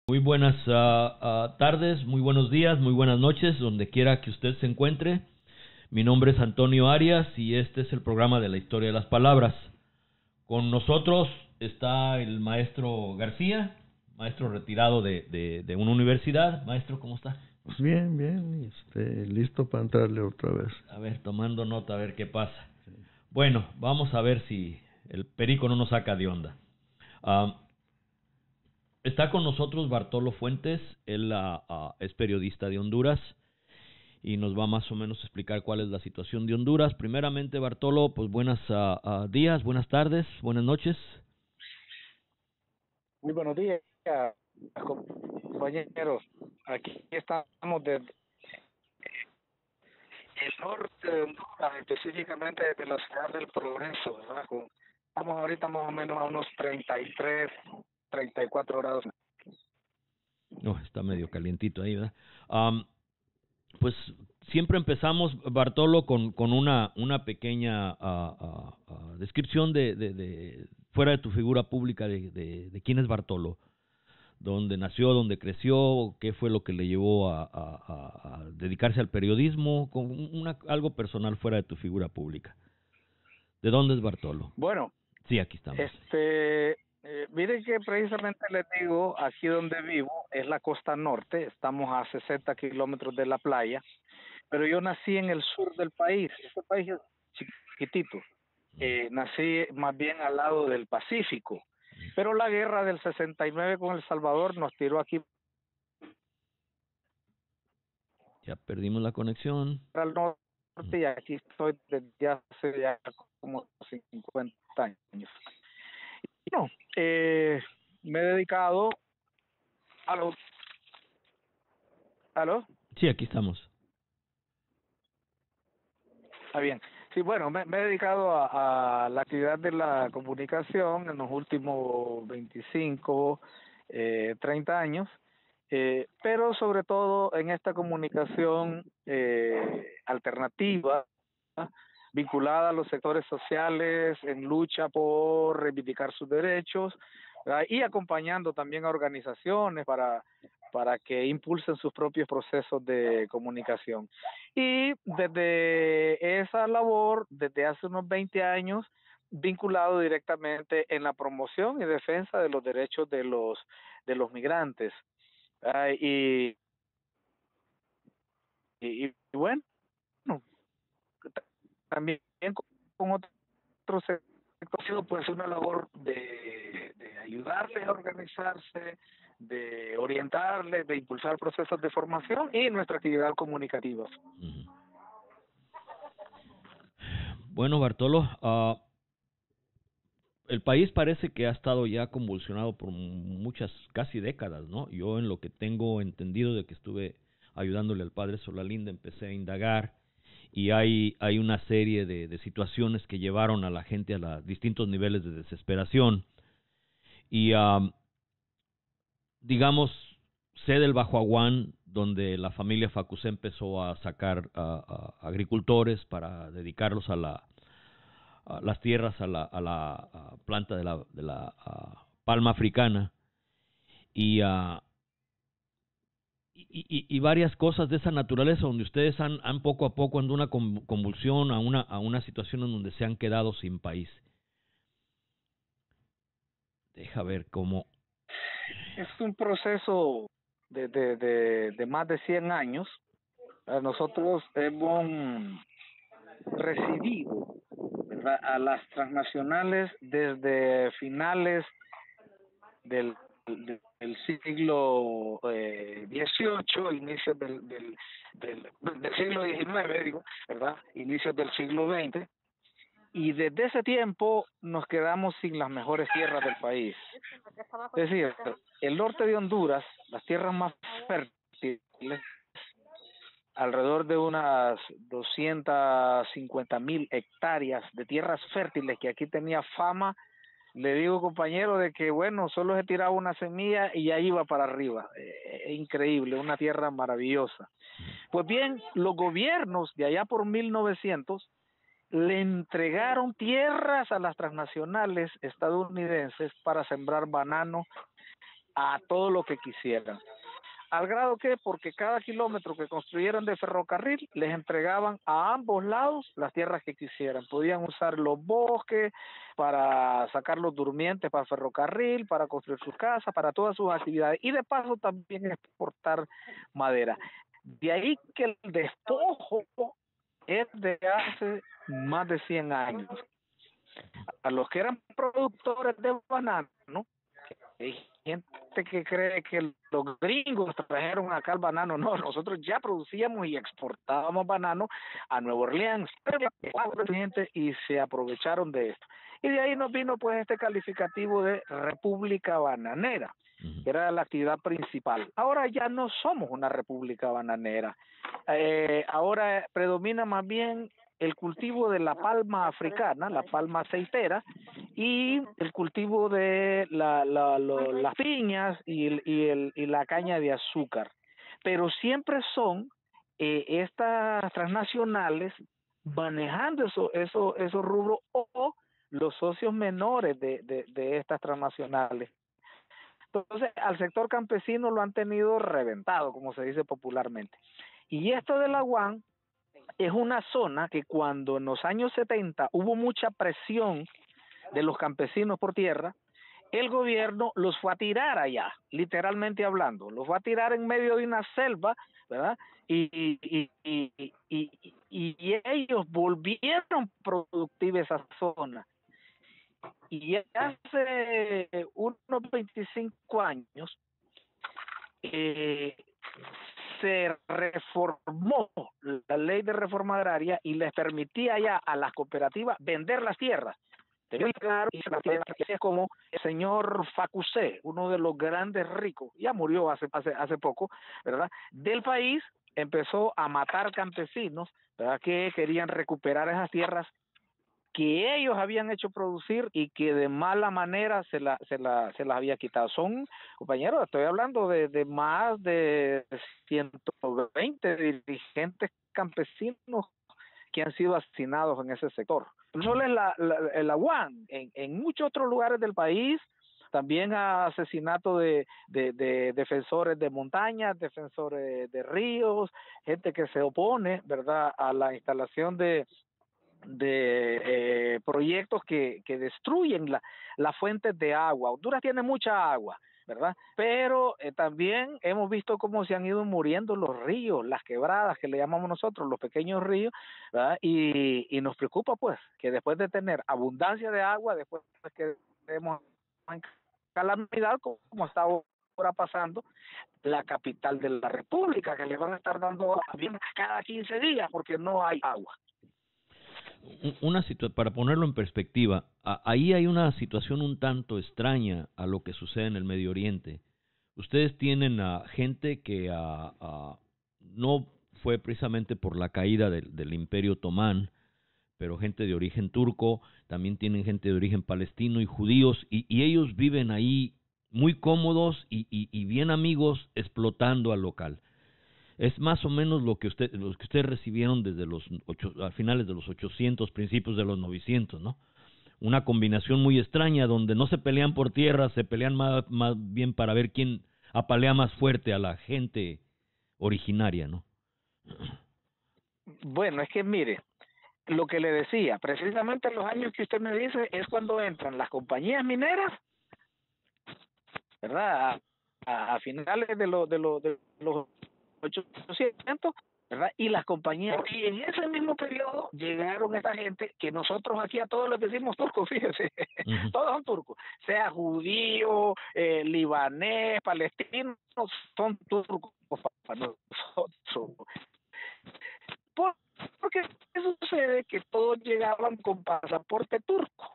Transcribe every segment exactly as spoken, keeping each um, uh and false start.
Muy buenas uh, uh, tardes, muy buenos días, muy buenas noches, donde quiera que usted se encuentre. Mi nombre es Antonio Arias y este es el programa de la historia de las palabras. Con nosotros está el maestro García, maestro retirado de, de, de una universidad. Maestro, ¿cómo está? Pues bien, bien, este, listo para entrarle otra vez. A ver, tomando nota, a ver qué pasa. Sí. Bueno, vamos a ver si el perico no nos saca de onda. Uh, Está con nosotros Bartolo Fuentes, él uh, uh, es periodista de Honduras y nos va más o menos a explicar cuál es la situación de Honduras. Primeramente, Bartolo, pues buenos uh, uh, días, buenas tardes, buenas noches. Muy buenos días, compañeros. Aquí estamos desde el norte de Honduras, específicamente desde la ciudad del Progreso, ¿verdad? Estamos ahorita más o menos a unos treinta y tres, treinta y cuatro grados. No, oh, está medio calientito ahí, ¿verdad? Um, pues siempre empezamos, Bartolo, con, con una, una pequeña uh, uh, uh, descripción de, de, de, fuera de tu figura pública, de, de, de quién es Bartolo, dónde nació, dónde creció, qué fue lo que le llevó a, a, a, a dedicarse al periodismo, con una, algo personal fuera de tu figura pública. ¿De dónde es Bartolo? Bueno, sí, aquí estamos. Este, eh, miren que precisamente les digo, aquí donde vivo es la costa norte, estamos a sesenta kilómetros de la playa, pero yo nací en el sur del país. Este país es chiquitito. Eh, nací más bien al lado del Pacífico, pero la guerra del sesenta y nueve con El Salvador nos tiró aquí. Ya perdimos la conexión. Al norte y aquí estoy desde hace ya como cincuenta años. No, eh, me he dedicado a los... ¿Aló? Sí, aquí estamos. Está bien. Sí, bueno, me, me he dedicado a, a la actividad de la comunicación en los últimos veinticinco, eh, treinta años, eh, pero sobre todo en esta comunicación eh, alternativa, ¿no?, vinculada a los sectores sociales en lucha por reivindicar sus derechos, ¿verdad?, y acompañando también a organizaciones para para que impulsen sus propios procesos de comunicación. Y desde esa labor, desde hace unos veinte años, vinculado directamente en la promoción y defensa de los derechos de los de los migrantes. Uh, y, y, y bueno, también con otros sectores, pues una labor de, de ayudarles a organizarse, de orientarles, de impulsar procesos de formación y nuestra actividad comunicativa. Bueno, Bartolo, uh, el país parece que ha estado ya convulsionado por muchas, casi décadas, ¿no? Yo, en lo que tengo entendido de que estuve ayudándole al padre Solalinda, empecé a indagar y hay, hay una serie de, de situaciones que llevaron a la gente a los distintos niveles de desesperación. Y um, digamos, sé del Bajo Aguán, donde la familia Facusé empezó a sacar a, a agricultores para dedicarlos a la a las tierras, a la, a la a planta de la, de la a palma africana y, uh, y, y, y varias cosas de esa naturaleza, donde ustedes han, han poco a poco andado una convulsión a una, a una situación en donde se han quedado sin país. Deja ver cómo... Es un proceso de, de, de, de más de cien años. Nosotros hemos recibido, ¿verdad?, a las transnacionales desde finales del, del, del siglo eh, dieciocho, inicios del, del, del, del siglo diecinueve, digo, ¿verdad?, inicios del siglo veinte, y desde ese tiempo nos quedamos sin las mejores tierras del país. Es decir, el norte de Honduras, las tierras más fértiles, alrededor de unas doscientas cincuenta mil hectáreas de tierras fértiles que aquí tenía fama. Le digo, compañero, de que bueno, solo se tiraba una semilla y ya iba para arriba. Eh, increíble, una tierra maravillosa. Pues bien, los gobiernos de allá por mil novecientos le entregaron tierras a las transnacionales estadounidenses para sembrar banano, a todo lo que quisieran. Al grado que, porque cada kilómetro que construyeran de ferrocarril, les entregaban a ambos lados las tierras que quisieran. Podían usar los bosques para sacar los durmientes para ferrocarril, para construir sus casas, para todas sus actividades. Y de paso también exportar madera. De ahí que el despojo es de hace más de cien años. A los que eran productores de banano, hay gente que cree que los gringos trajeron acá el banano. No, nosotros ya producíamos y exportábamos banano a Nueva Orleans y se aprovecharon de esto. Y de ahí nos vino pues este calificativo de República Bananera, que era la actividad principal. Ahora ya no somos una república bananera. Eh, ahora predomina más bien el cultivo de la palma africana, la palma aceitera, y el cultivo de la, la, lo, las piñas y, el, y, el, y la caña de azúcar. Pero siempre son eh, estas transnacionales manejando eso, eso, esos rubros o los socios menores de, de, de estas transnacionales. Entonces, al sector campesino lo han tenido reventado, como se dice popularmente. Y esto de la U A N es una zona que cuando en los años setenta hubo mucha presión de los campesinos por tierra, el gobierno los fue a tirar allá, literalmente hablando, los fue a tirar en medio de una selva, ¿verdad? Y, y, y, y, y, y ellos volvieron productiva esa zona. Y hace unos veinticinco años eh, se reformó la ley de reforma agraria y les permitía ya a las cooperativas vender las tierras. Es como el señor Facusé, uno de los grandes ricos, ya murió hace, hace, hace poco, ¿verdad? Del país, empezó a matar campesinos, ¿verdad? Que querían recuperar esas tierras que ellos habían hecho producir y que de mala manera se la, se la, se las había quitado. Son, compañeros, estoy hablando de, de más de ciento veinte dirigentes campesinos que han sido asesinados en ese sector. No solo es la, la, la U A N, en, en muchos otros lugares del país, también asesinato de, de, de defensores de montañas, defensores de ríos, gente que se opone, ¿verdad?, a la instalación de de eh, proyectos que, que destruyen la, las fuentes de agua. Honduras tiene mucha agua, ¿verdad? Pero eh, también hemos visto cómo se han ido muriendo los ríos, las quebradas que le llamamos nosotros, los pequeños ríos, ¿verdad? Y, y nos preocupa pues que después de tener abundancia de agua, después que tenemos calamidad como está ahora pasando la capital de la República, que le van a estar dando bien cada quince días porque no hay agua. Una situa- para ponerlo en perspectiva, a- ahí hay una situación un tanto extraña a lo que sucede en el Medio Oriente. Ustedes tienen a gente que a, a, no fue precisamente por la caída del, del Imperio Otomán, pero gente de origen turco, también tienen gente de origen palestino y judíos, y, y ellos viven ahí muy cómodos y, y, y bien amigos, explotando al local. Es más o menos lo que usted, los que ustedes recibieron desde los ocho, a finales de los ochocientos, principios de los novecientos, ¿no? Una combinación muy extraña donde no se pelean por tierra, se pelean más, más bien para ver quién apalea más fuerte a la gente originaria, ¿no? Bueno, es que mire, lo que le decía, precisamente en los años que usted me dice es cuando entran las compañías mineras, ¿verdad? A, a finales de, lo, de, lo, de los ochocientos, ¿verdad? Y las compañías, y en ese mismo periodo llegaron esta gente que nosotros aquí a todos les decimos turcos, fíjense, uh-huh. Todos son turcos, sea judío, eh, libanés, palestino, son turcos para nosotros. ¿Por, porque eso sucede que todos llegaban con pasaporte turco.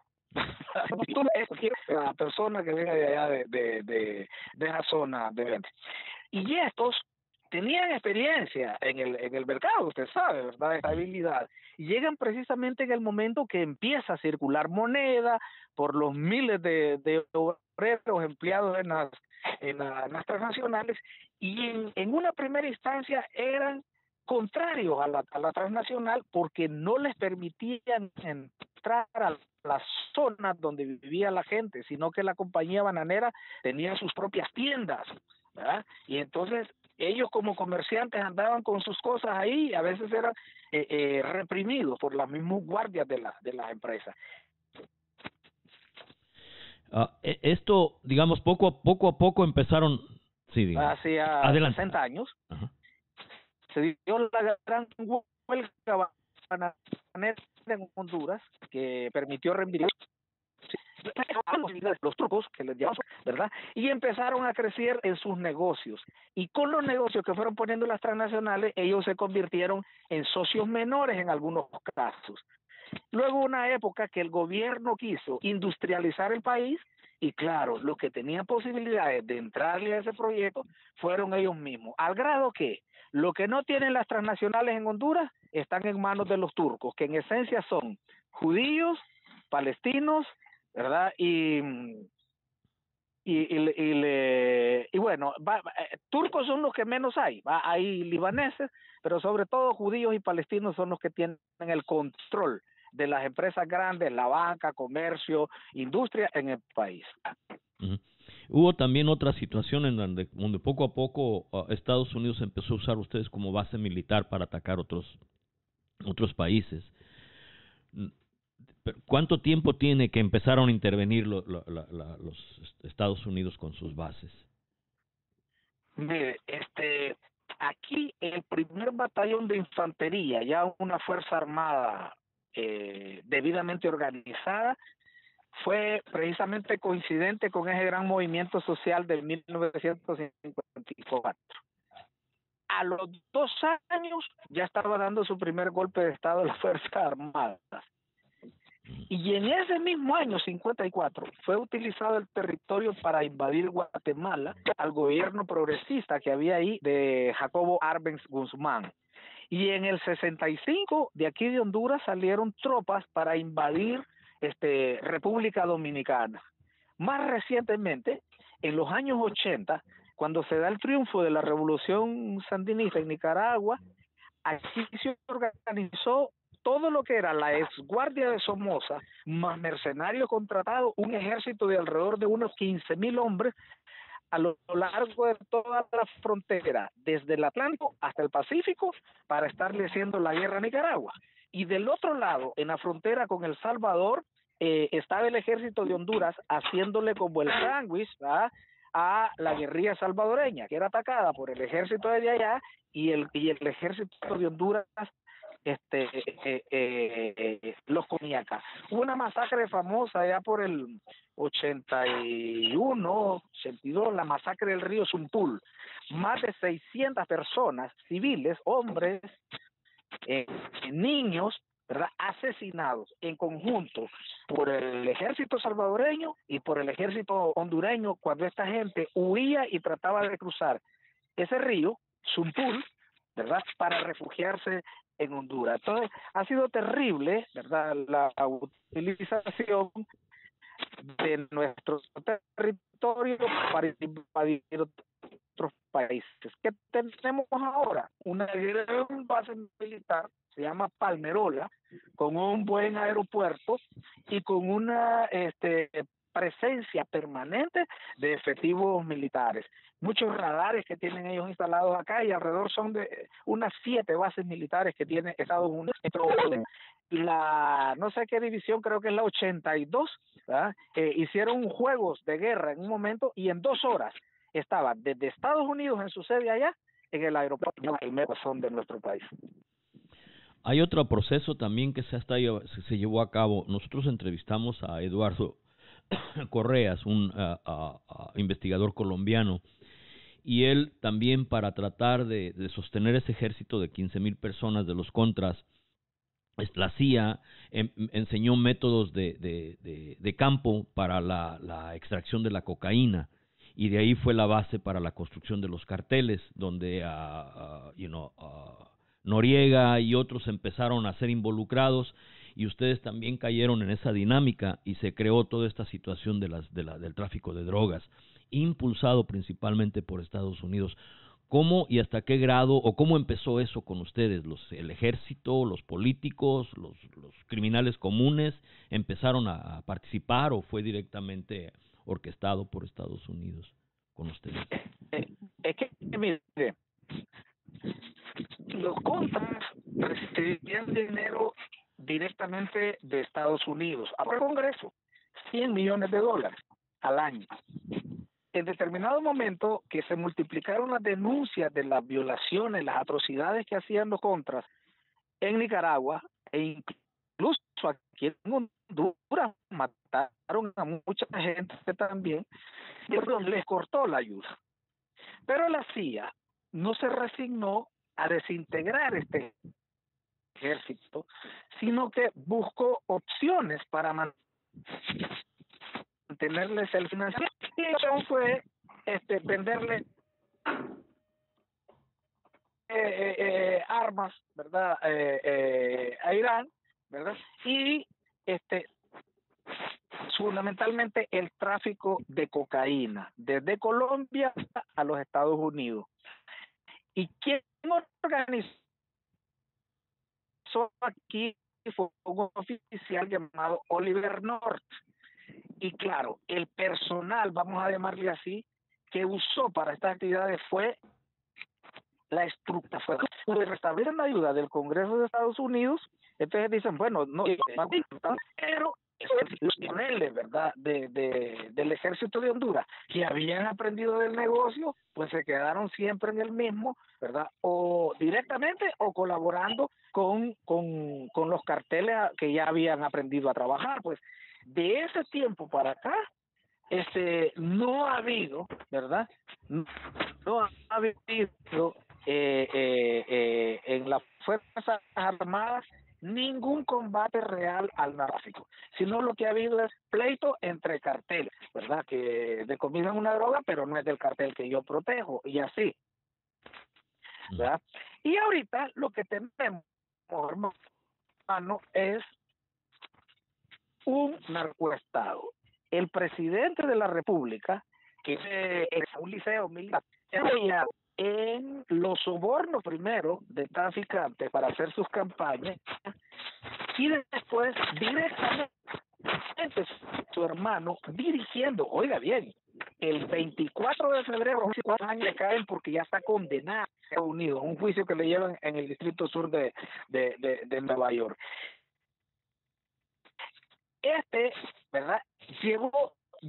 La persona que venga de allá de, de, de, de esa zona de y estos tenían experiencia en el en el mercado, usted sabe, ¿verdad? Estabilidad. Y llegan precisamente en el momento que empieza a circular moneda por los miles de, de obreros empleados en las, en, la, en las transnacionales, y en, en una primera instancia eran contrarios a la, a la transnacional porque no les permitían entrar a las zonas donde vivía la gente, sino que la compañía bananera tenía sus propias tiendas, ¿verdad? Y entonces ellos como comerciantes andaban con sus cosas ahí y a veces eran eh, eh, reprimidos por los mismos guardias de, la, de las empresas. Uh, esto, digamos, poco a poco a poco empezaron... Sí, digamos. Hacia Adelante. sesenta años. Ajá. Se dio la gran huelga bananera en Honduras que permitió reinvestir los turcos que les llamaban, ¿verdad? Y empezaron a crecer en sus negocios. Y con los negocios que fueron poniendo las transnacionales, ellos se convirtieron en socios menores en algunos casos. Luego una época que el gobierno quiso industrializar el país y claro, los que tenían posibilidades de entrarle a ese proyecto fueron ellos mismos, al grado que lo que no tienen las transnacionales en Honduras están en manos de los turcos, que en esencia son judíos, palestinos, ¿verdad? Y y y, y, le, y bueno, va, eh, turcos son los que menos hay, va, hay libaneses, pero sobre todo judíos y palestinos son los que tienen el control de las empresas grandes, la banca, comercio, industria en el país. Uh-huh. Hubo también otra situación en donde, donde poco a poco uh, Estados Unidos empezó a usar ustedes como base militar para atacar otros otros países. ¿Cuánto tiempo tiene que empezaron a intervenir lo, lo, la, la, los Estados Unidos con sus bases? Mire, este, aquí el primer batallón de infantería, ya una fuerza armada eh, debidamente organizada, fue precisamente coincidente con ese gran movimiento social de mil novecientos cincuenta y cuatro. A los dos años ya estaba dando su primer golpe de estado de las Fuerzas Armadas. Y en ese mismo año, cincuenta y cuatro, fue utilizado el territorio para invadir Guatemala al gobierno progresista que había ahí de Jacobo Arbenz Guzmán. Y en el sesenta y cinco, de aquí de Honduras, salieron tropas para invadir este, República Dominicana. Más recientemente, en los años ochenta, cuando se da el triunfo de la revolución sandinista en Nicaragua, aquí se organizó todo lo que era la exguardia de Somoza, más mercenarios contratados, un ejército de alrededor de unos quince mil hombres a lo largo de toda la frontera, desde el Atlántico hasta el Pacífico, para estarle haciendo la guerra a Nicaragua. Y del otro lado, en la frontera con El Salvador, eh, estaba el ejército de Honduras haciéndole como el sándwich a la guerrilla salvadoreña, que era atacada por el ejército de allá y el, y el ejército de Honduras este eh, eh, eh, los comía acá. Hubo una masacre famosa ya por el ochenta y uno, ochenta y dos, la masacre del río Zumpul. Más de seiscientas personas civiles, hombres, eh, niños, ¿verdad?, asesinados en conjunto por el ejército salvadoreño y por el ejército hondureño cuando esta gente huía y trataba de cruzar ese río Zumpul, ¿verdad?, para refugiarse en Honduras. Entonces, ha sido terrible, ¿verdad?, la utilización de nuestro territorio para invadir otros países. ¿Qué tenemos ahora? Una gran base militar, se llama Palmerola, con un buen aeropuerto y con una este presencia permanente de efectivos militares. Muchos radares que tienen ellos instalados acá y alrededor son de unas siete bases militares que tiene Estados Unidos. La, no sé qué división, creo que es la ochenta y dos, eh, hicieron juegos de guerra en un momento y en dos horas estaba desde Estados Unidos en su sede allá en el aeropuerto de nuestro país. Hay otro proceso también que se, hasta, se llevó a cabo. Nosotros entrevistamos a Eduardo Correas, un uh, uh, uh, investigador colombiano, y él también, para tratar de, de sostener ese ejército de quince mil personas de los contras, la C I A em, enseñó métodos de, de, de, de campo para la, la extracción de la cocaína, y de ahí fue la base para la construcción de los carteles, donde uh, uh, you know, uh, Noriega y otros empezaron a ser involucrados, y ustedes también cayeron en esa dinámica y se creó toda esta situación de las, de la, del tráfico de drogas, impulsado principalmente por Estados Unidos. ¿Cómo y hasta qué grado o cómo empezó eso con ustedes? Los, el ejército, los políticos, los, los criminales comunes empezaron a, a participar o fue directamente orquestado por Estados Unidos con ustedes? Eh, es que, mire, los contras recibían dinero directamente de Estados Unidos al Congreso, cien millones de dólares al año. En determinado momento que se multiplicaron las denuncias de las violaciones, las atrocidades que hacían los contras en Nicaragua e incluso aquí en Honduras mataron a mucha gente también, y les cortó la ayuda. Pero la C I A no se resignó a desintegrar este ejército, sino que buscó opciones para mantenerles el financiamiento. Y la opción fue este, venderle eh, eh, armas, ¿verdad? Eh, eh, a Irán, ¿verdad? Y este fundamentalmente el tráfico de cocaína desde Colombia a los Estados Unidos. ¿Y quién organizó aquí? Fue un oficial llamado Oliver North. Y claro, el personal, vamos a llamarle así, que usó para estas actividades fue la estructura, fue de restablecer la ayuda del Congreso de Estados Unidos. Entonces dicen, bueno, no, pero los coronels, ¿verdad?, de, de, del ejército de Honduras, que habían aprendido del negocio, pues se quedaron siempre en el mismo, ¿verdad?, o directamente o colaborando con, con, con los carteles que ya habían aprendido a trabajar. Pues de ese tiempo para acá, este, no ha habido, ¿verdad?, no ha habido eh, eh, eh, en las Fuerzas Armadas ningún combate real al narcotráfico, sino lo que ha habido es pleito entre carteles, ¿verdad?, que decomisan una droga, pero no es del cartel que yo protejo, y así, ¿verdad? Y ahorita lo que tenemos, hermano, es un narcoestado. El presidente de la República, que es un liceo militar, en los sobornos primero de traficantes para hacer sus campañas y después directamente su hermano dirigiendo, oiga bien, el veinticuatro de febrero, cuatro años le caen porque ya está condenado a Estados Unidos, un juicio que le llevan en el distrito sur de, de, de, de Nueva York. Este, ¿verdad?, llevó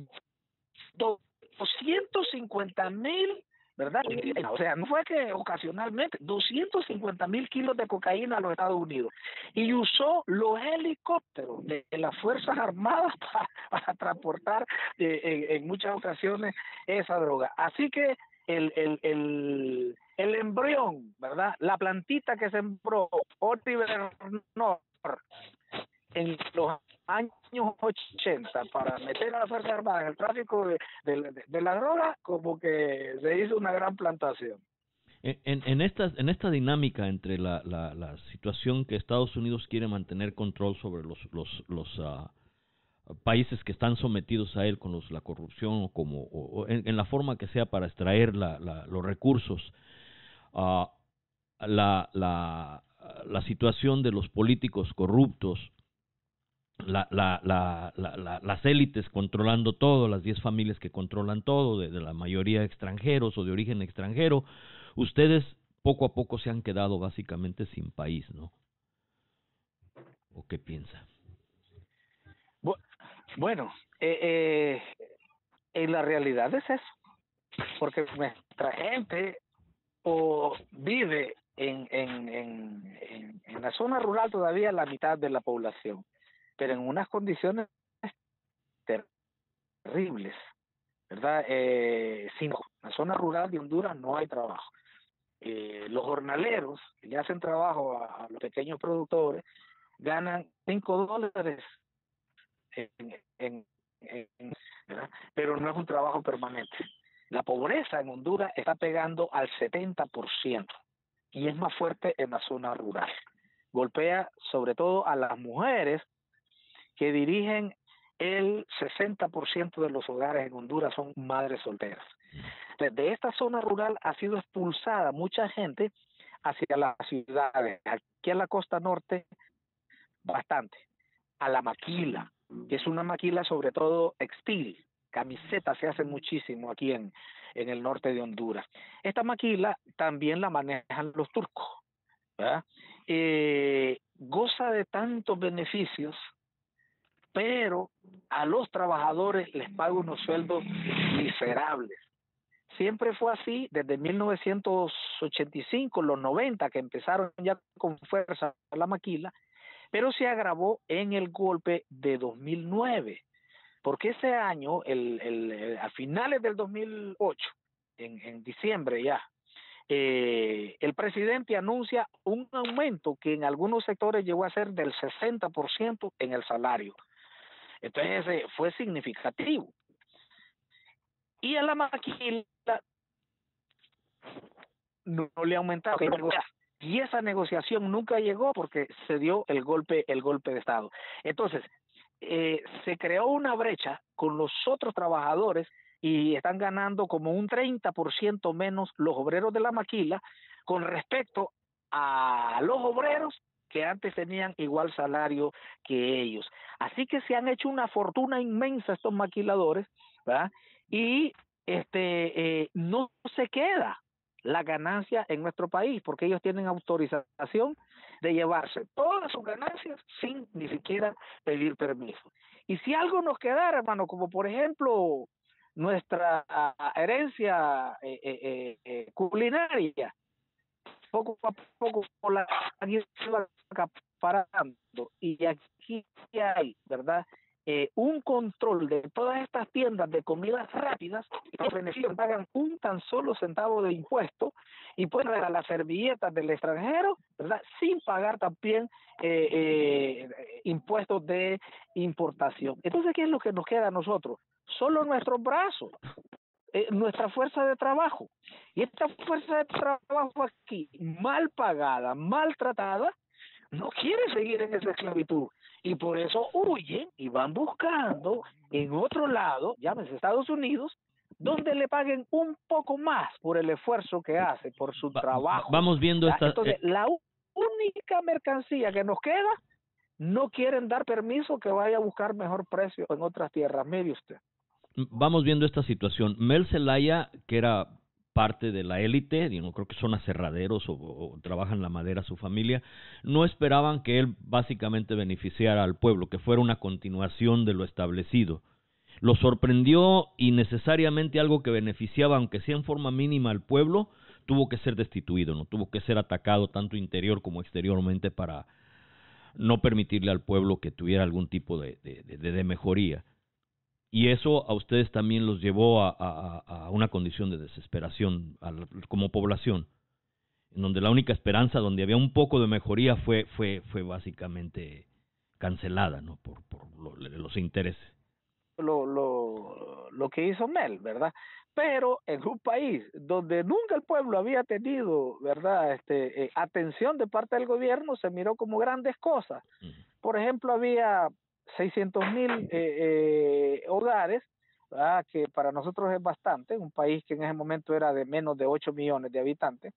doscientos cincuenta mil, ¿verdad? O sea, no fue que ocasionalmente, doscientos cincuenta mil kilos de cocaína a los Estados Unidos. Y usó los helicópteros de, de las Fuerzas Armadas para, para transportar eh, en, en muchas ocasiones esa droga. Así que el, el, el, el embrión, ¿verdad?, la plantita que sembró Oliver North en los años ochenta para meter a la Fuerza Armada en el tráfico de, de, de, de la droga, como que se hizo una gran plantación. En, en, esta, en esta dinámica entre la, la, la situación que Estados Unidos quiere mantener control sobre los, los, los uh, países que están sometidos a él con los, la corrupción o, como, o, o en, en la forma que sea para extraer la, la, los recursos, uh, la, la, la situación de los políticos corruptos, La, la, la, la, la, las élites controlando todo, las diez familias que controlan todo, de, de la mayoría extranjeros o de origen extranjero, ustedes poco a poco se han quedado básicamente sin país, ¿no? ¿O qué piensa? Bueno, eh, eh, en la realidad es eso, porque nuestra gente o vive en, en, en, en, en la zona rural todavía la mitad de la población, pero en unas condiciones terribles, ¿verdad? Eh, sin la zona rural de Honduras no hay trabajo. Eh, los jornaleros que le hacen trabajo a, a los pequeños productores ganan cinco dólares en, en, en, ¿verdad?, pero no es un trabajo permanente. La pobreza en Honduras está pegando al setenta por ciento y es más fuerte en la zona rural. Golpea sobre todo a las mujeres que dirigen el sesenta por ciento de los hogares en Honduras, son madres solteras. De esta zona rural ha sido expulsada mucha gente hacia las ciudades. Aquí en la costa norte, bastante. A la maquila, que es una maquila sobre todo textil. Camisetas se hacen muchísimo aquí en, en el norte de Honduras. Esta maquila también la manejan los turcos, ¿verdad? Eh, goza de tantos beneficios, pero a los trabajadores les paga unos sueldos miserables. Siempre fue así desde mil novecientos ochenta y cinco, los noventa, que empezaron ya con fuerza la maquila, pero se agravó en el golpe de dos mil nueve, porque ese año, el, el, el, a finales del dos mil ocho, en, en diciembre ya, eh, el presidente anuncia un aumento que en algunos sectores llegó a ser del sesenta por ciento en el salario. Entonces eh, fue significativo. Y a la maquila no, no le aumentaron. Y esa negociación nunca llegó porque se dio el golpe, el golpe de Estado. Entonces, eh, se creó una brecha con los otros trabajadores y están ganando como un treinta por ciento menos los obreros de la maquila con respecto a los obreros que antes tenían igual salario que ellos. Así que se han hecho una fortuna inmensa estos maquiladores, ¿verdad? Y este eh, no se queda la ganancia en nuestro país, porque ellos tienen autorización de llevarse todas sus ganancias sin ni siquiera pedir permiso. Y si algo nos quedara, hermano, como por ejemplo nuestra herencia eh, eh, eh, culinaria, poco a poco la va acaparando, y aquí hay, ¿verdad?, Eh, un control de todas estas tiendas de comidas rápidas, y los beneficios pagan un tan solo centavo de impuesto y pueden dar a las servilletas del extranjero, ¿verdad?, sin pagar también eh, eh, impuestos de importación. Entonces, ¿qué es lo que nos queda a nosotros? Solo nuestros brazos, eh, nuestra fuerza de trabajo. Y esta fuerza de trabajo aquí, mal pagada, maltratada, no quiere seguir en esa esclavitud. Y por eso huyen y van buscando en otro lado, llámese Estados Unidos, donde le paguen un poco más por el esfuerzo que hace, por su Va, trabajo. Vamos viendo esta... Entonces, eh, la única mercancía que nos queda, no quieren dar permiso que vaya a buscar mejor precio en otras tierras. Mire usted. Vamos viendo esta situación. Mel Zelaya, que era parte de la élite, no creo que son aserraderos o, o trabajan la madera su familia, no esperaban que él básicamente beneficiara al pueblo, que fuera una continuación de lo establecido. Lo sorprendió y necesariamente algo que beneficiaba, aunque sea en forma mínima, al pueblo, tuvo que ser destituido, no tuvo que ser atacado tanto interior como exteriormente para no permitirle al pueblo que tuviera algún tipo de, de, de, de mejoría. Y eso a ustedes también los llevó a, a, a una condición de desesperación a la, como población, en donde la única esperanza, donde había un poco de mejoría, fue fue fue básicamente cancelada, ¿no?, por, por lo, los intereses. Lo, lo, lo que hizo Mel, ¿verdad? Pero en un país donde nunca el pueblo había tenido, ¿verdad?, este, eh, atención de parte del gobierno, se miró como grandes cosas. Uh-huh. Por ejemplo, había seiscientos mil eh, eh, hogares, ¿verdad?, que para nosotros es bastante, un país que en ese momento era de menos de ocho millones de habitantes,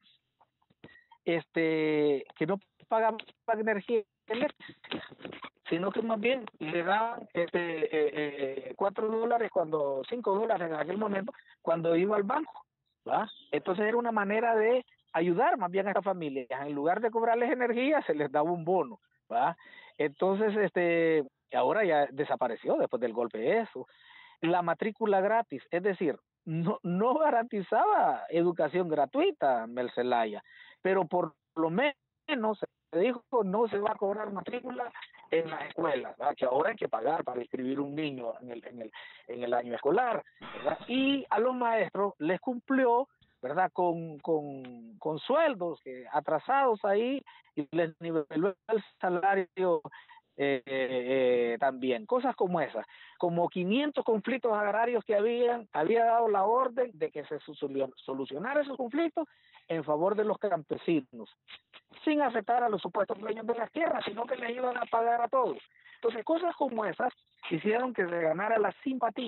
este, que no pagaban energía eléctrica, sino que más bien le daban este, eh, eh, cuatro dólares, cuando cinco dólares en aquel momento, cuando iba al banco, ¿verdad? Entonces era una manera de ayudar más bien a estas familias. En lugar de cobrarles energía, se les daba un bono, ¿verdad? Entonces, este, ahora ya desapareció después del golpe eso. La matrícula gratis, es decir, no, no garantizaba educación gratuita, Mel Zelaya, pero por lo menos se dijo no se va a cobrar matrícula en las escuelas, ¿verdad?, que ahora hay que pagar para inscribir un niño en el, en el, en el año escolar, ¿verdad? Y a los maestros les cumplió, ¿verdad?, con, con, con sueldos que atrasados ahí, y les niveló el salario eh, eh, también. Cosas como esas, como quinientos conflictos agrarios que habían, había dado la orden de que se solucionara esos conflictos en favor de los campesinos, sin afectar a los supuestos dueños de las tierras, sino que les iban a pagar a todos. Entonces, cosas como esas hicieron que se ganara la simpatía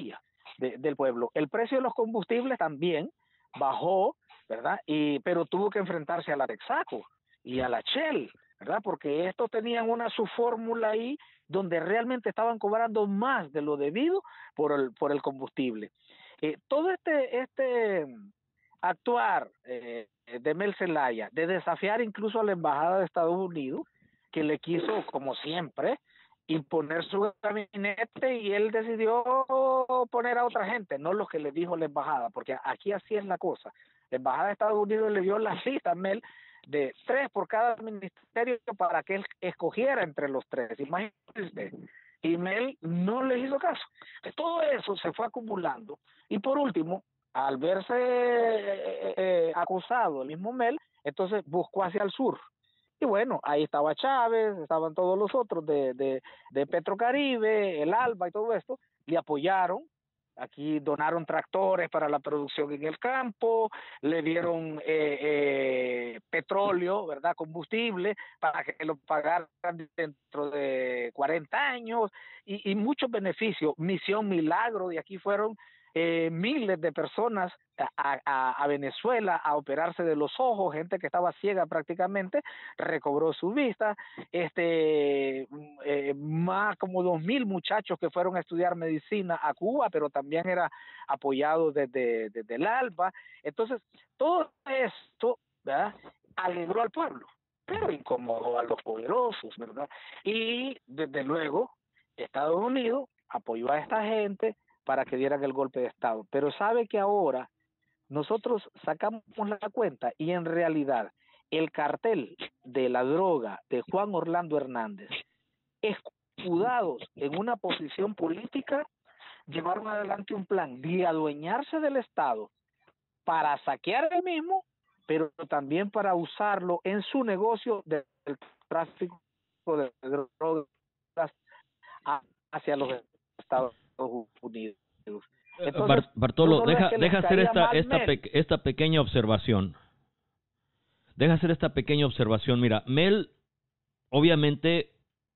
de, del pueblo. El precio de los combustibles también bajó, ¿verdad? Y, pero tuvo que enfrentarse a la Texaco y a la Shell, ¿verdad? Porque estos tenían una su fórmula ahí donde realmente estaban cobrando más de lo debido por el, por el combustible. Eh, todo este, este actuar eh, de Mel Zelaya, de desafiar incluso a la Embajada de Estados Unidos, que le quiso, como siempre, imponer su gabinete y él decidió poner a otra gente, no lo que le dijo la embajada, porque aquí así es la cosa. La embajada de Estados Unidos le dio la lista a Mel de tres por cada ministerio para que él escogiera entre los tres. Imagínese usted. Y Mel no le hizo caso. Todo eso se fue acumulando. Y por último, al verse eh, eh, acusado el mismo Mel, entonces buscó hacia el sur. Y bueno, ahí estaba Chávez, estaban todos los otros de, de, de Petrocaribe, el ALBA y todo esto, le apoyaron. Aquí donaron tractores para la producción en el campo, le dieron eh, eh, petróleo, ¿verdad? Combustible, para que lo pagaran dentro de cuarenta años y, y muchos beneficios. Misión Milagro, de aquí fueron eh, miles de personas a, a, a Venezuela a operarse de los ojos, gente que estaba ciega prácticamente, recobró su vista, este eh, más como dos mil muchachos que fueron a estudiar medicina a Cuba, pero también era apoyado desde, desde el ALBA. Entonces, todo esto, ¿verdad?, alegró al pueblo, pero incomodó a los poderosos, ¿verdad? Y desde luego, Estados Unidos apoyó a esta gente para que dieran el golpe de Estado. Pero sabe que ahora nosotros sacamos la cuenta y en realidad el cartel de la droga de Juan Orlando Hernández, escudados en una posición política, llevaron adelante un plan de adueñarse del Estado para saquear el mismo, pero también para usarlo en su negocio del tráfico de drogas hacia los Estados Unidos. Entonces, Bart Bartolo, deja, deja hacer esta, esta, pe esta pequeña observación. Deja hacer esta pequeña observación. Mira, Mel obviamente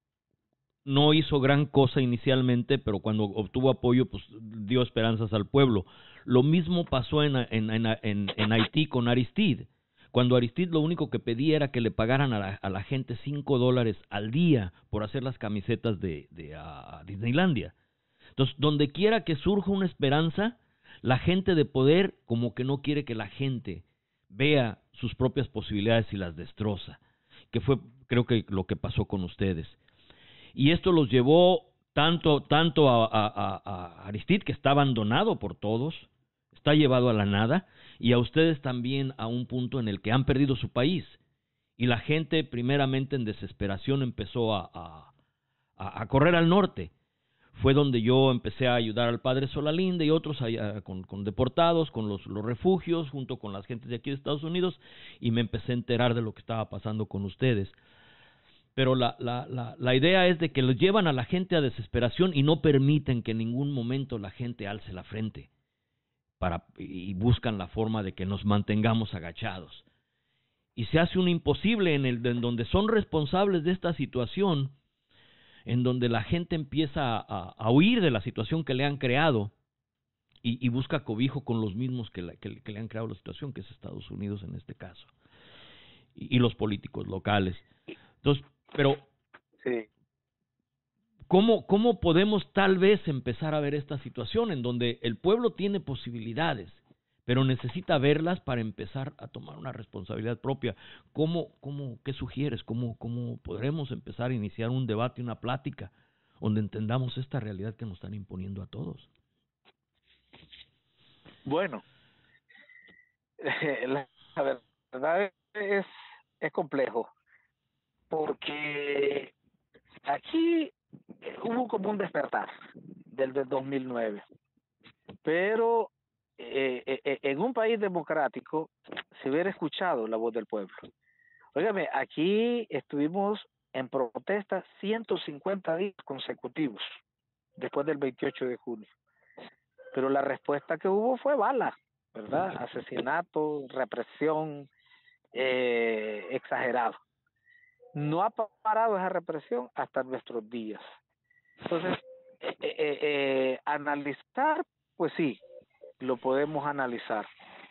no hizo gran cosa inicialmente, pero cuando obtuvo apoyo, pues dio esperanzas al pueblo. Lo mismo pasó en, en, en, en, en Haití con Aristide. Cuando Aristide lo único que pedía era que le pagaran a la, a la gente cinco dólares al día por hacer las camisetas de, de uh, Disneylandia. Entonces, donde quiera que surja una esperanza, la gente de poder como que no quiere que la gente vea sus propias posibilidades y las destroza, que fue, creo que lo que pasó con ustedes. Y esto los llevó tanto, tanto a, a, a, a Aristide, que está abandonado por todos, está llevado a la nada, y a ustedes también a un punto en el que han perdido su país. Y la gente, primeramente en desesperación, empezó a, a, a correr al norte. Fue donde yo empecé a ayudar al padre Solalinde y otros allá, con, con deportados, con los, los refugios, junto con las gentes de aquí de Estados Unidos, y me empecé a enterar de lo que estaba pasando con ustedes. Pero la, la, la, la idea es de que los llevan a la gente a desesperación y no permiten que en ningún momento la gente alce la frente para, y buscan la forma de que nos mantengamos agachados. Y se hace un imposible en, el, en donde son responsables de esta situación, en donde la gente empieza a, a huir de la situación que le han creado y, y busca cobijo con los mismos que, la, que, que le han creado la situación, que es Estados Unidos en este caso, y, y los políticos locales. Entonces, pero sí. ¿cómo, ¿cómo podemos tal vez empezar a ver esta situación en donde el pueblo tiene posibilidades, pero necesita verlas para empezar a tomar una responsabilidad propia? ¿Cómo, cómo, ¿Qué sugieres? ¿Cómo, ¿Cómo podremos empezar a iniciar un debate, una plática, donde entendamos esta realidad que nos están imponiendo a todos? Bueno, la, la verdad es, es complejo, porque aquí hubo como un despertar del, del dos mil nueve, pero Eh, eh, en un país democrático se hubiera escuchado la voz del pueblo. Óigame, aquí estuvimos en protesta ciento cincuenta días consecutivos después del veintiocho de junio, pero la respuesta que hubo fue bala, ¿verdad? Asesinato, represión, eh, exagerado. No ha parado esa represión hasta nuestros días. Entonces, eh, eh, eh, analizar pues sí, lo podemos analizar,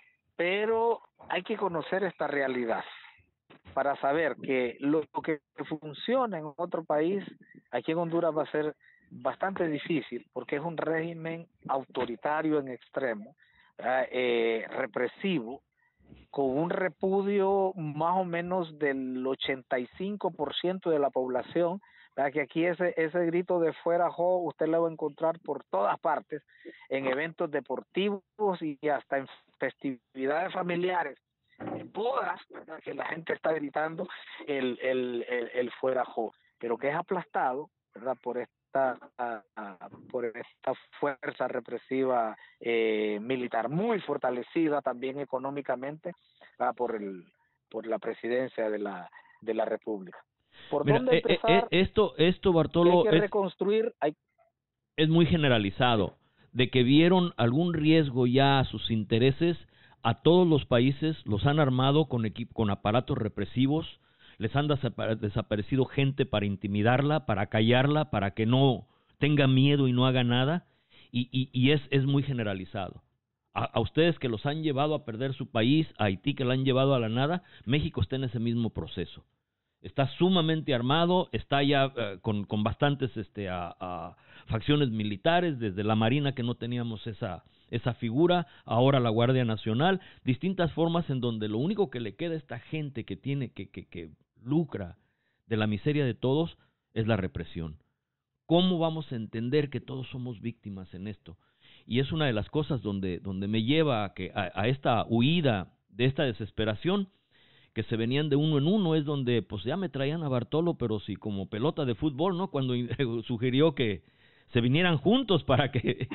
pero hay que conocer esta realidad para saber que lo que funciona en otro país, aquí en Honduras va a ser bastante difícil, porque es un régimen autoritario en extremo, eh, eh, represivo, con un repudio más o menos del ochenta y cinco por ciento de la población, ¿verdad? Que aquí ese ese grito de fuera jo, usted lo va a encontrar por todas partes, en eventos deportivos y hasta en festividades familiares, en bodas, ¿verdad? Que la gente está gritando el el el, el fuera jo, pero que es aplastado, ¿verdad? Por esta a, a, por esta fuerza represiva eh, militar muy fortalecida también económicamente ah, por el por la presidencia de la de la República. ¿Por Mira, dónde eh, eh, empezar? esto, esto Que hay Bartolo, que es, reconstruir. Hay... es muy generalizado, de que vieron algún riesgo ya a sus intereses. A todos los países los han armado con, equipo, con aparatos represivos, les han desaparecido gente para intimidarla, para callarla, para que no tenga miedo y no haga nada, y, y, y es, es muy generalizado. A, a ustedes que los han llevado a perder su país, a Haití que lo han llevado a la nada, México está en ese mismo proceso. Está sumamente armado, está ya uh, con, con bastantes este, a, a facciones militares, desde la Marina que no teníamos esa, esa figura, ahora la Guardia Nacional, distintas formas en donde lo único que le queda a esta gente que tiene, que, que, que lucra de la miseria de todos, es la represión. ¿Cómo vamos a entender que todos somos víctimas en esto? Y es una de las cosas donde, donde me lleva a, que, a, a esta huida de esta desesperación, que se venían de uno en uno, es donde pues ya me traían a Bartolo, pero sí como pelota de fútbol, ¿no? Cuando sugirió que se vinieran juntos para que